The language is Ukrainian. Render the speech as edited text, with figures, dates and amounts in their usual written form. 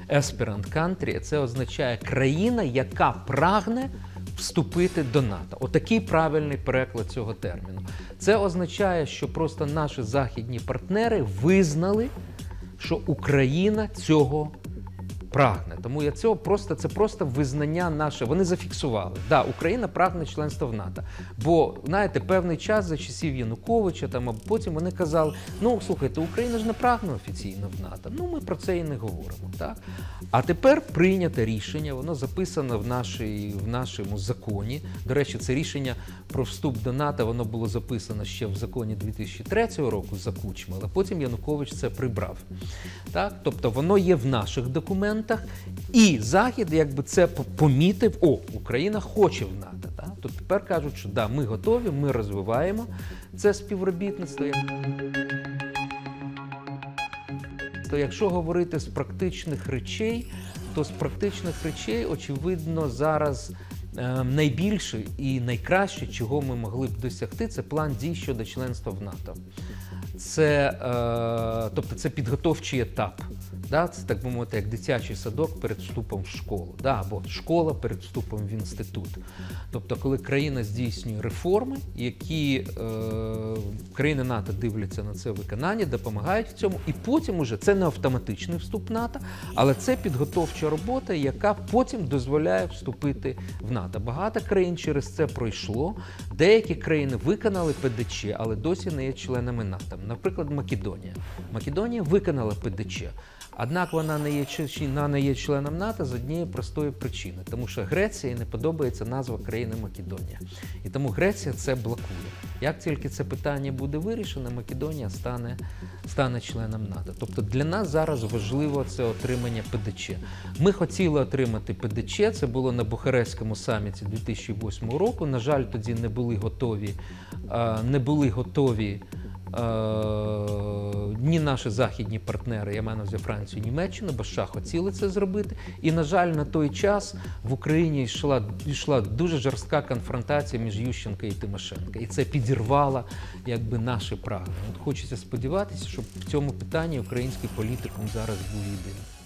aspirant country – це означає країна, яка прагне вступити до НАТО. Отакий правильний переклад цього терміну. Це означає, що просто наші західні партнери визнали, що Україна цього прагне. Тому це просто визнання наше. Вони зафіксували. Да, Україна прагне членства в НАТО. Бо, знаєте, певний час за часів Януковича, а потім вони казали, ну, слухайте, Україна ж не прагне офіційно в НАТО. Ну, ми про це і не говоримо. Так? А тепер прийнято рішення, воно записано в нашому законі. До речі, це рішення про вступ до НАТО, воно було записано ще в законі 2003 року за Кучми, але потім Янукович це прибрав. Так? Тобто воно є в наших документах. І Захід якби це помітив, Україна хоче в НАТО. Так? То тепер кажуть, що да, ми готові, ми розвиваємо це співробітництво. То якщо говорити з практичних речей, то з практичних речей, очевидно, зараз найбільше і найкраще, чого ми могли б досягти, це план дій щодо членства в НАТО. Тобто це підготовчий етап. Да? Це, так би мовити, як дитячий садок перед вступом в школу, да? Або школа перед вступом в інститут. Тобто, коли країна здійснює реформи, які країни НАТО дивляться на це виконання, допомагають в цьому, і потім уже це не автоматичний вступ в НАТО, але це підготовча робота, яка потім дозволяє вступити в НАТО. Багато країн через це пройшло, деякі країни виконали ПДЧ, але досі не є членами НАТО. Наприклад, Македонія. Македонія виконала ПДЧ. Однак вона не є членом НАТО з однієї простої причини. Тому що Греції не подобається назва країни Македонія. І тому Греція це блокує. Як тільки це питання буде вирішено, Македонія стане членом НАТО. Тобто для нас зараз важливо це отримання ПДЧ. Ми хотіли отримати ПДЧ, це було на Бухарестському саміті 2008 року. На жаль, тоді не були готові ні наші західні партнери, я маю на увазі Францію і Німеччину, бо США хотіли це зробити. І, на жаль, на той час в Україні йшла дуже жорстка конфронтація між Ющенко і Тимошенко. І це підірвало якби наші прагнення. Хочеться сподіватися, що в цьому питанні український політикум зараз був єдиним.